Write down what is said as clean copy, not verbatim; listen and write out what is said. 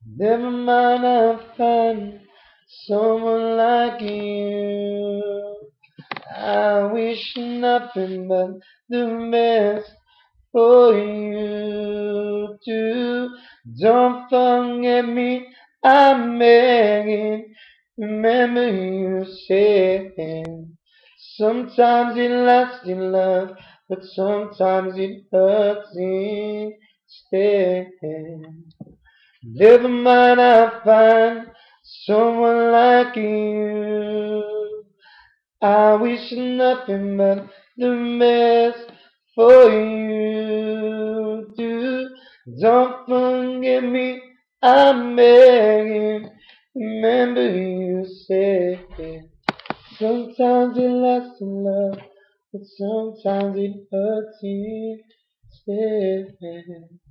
Never mind, I'll find someone like you. I wish nothing but the best for you too. Don't forget me, I'm begging. Remember you said sometimes it lasts in love, but sometimes it hurts instead. Never mind, I'll find someone like you. I wish nothing but the best for you too. Don't forget me, I'm begging. Remember you said sometimes it lasts in love, but sometimes it hurts instead.